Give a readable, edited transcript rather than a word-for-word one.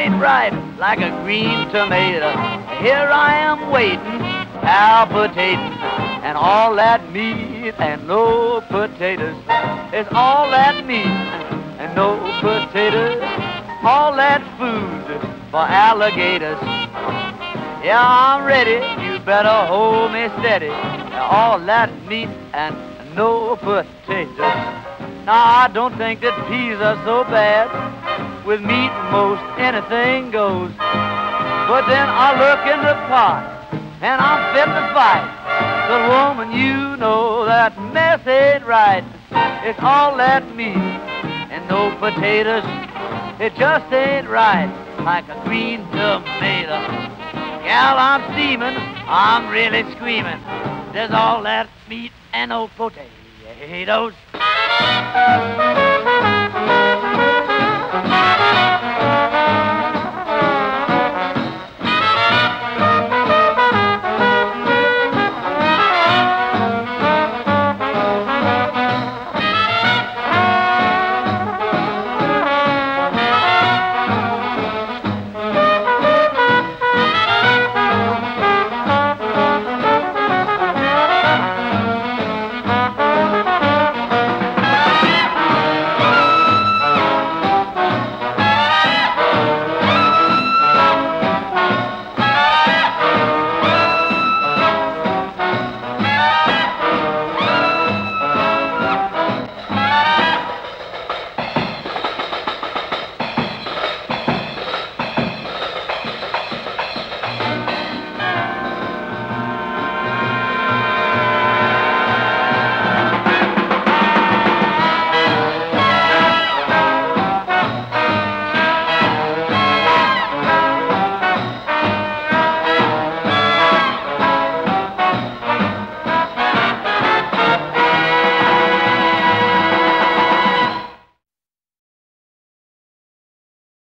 ain't right like a green tomato. Here I am waiting, palpitating, and all that meat and no potatoes. It's all that meat and no potatoes. All that food for alligators. Yeah, I'm ready, you better hold me steady. All that meat and no potatoes. Now, I don't think that peas are so bad. With meat, most anything goes. But then I look in the pot, and I'm fit to fight. But woman, you know that mess ain't right. It's all that meat and no potatoes. It just ain't right like a green tomato. Gal, I'm steaming, I'm really screaming. There's all that meat and no potatoes.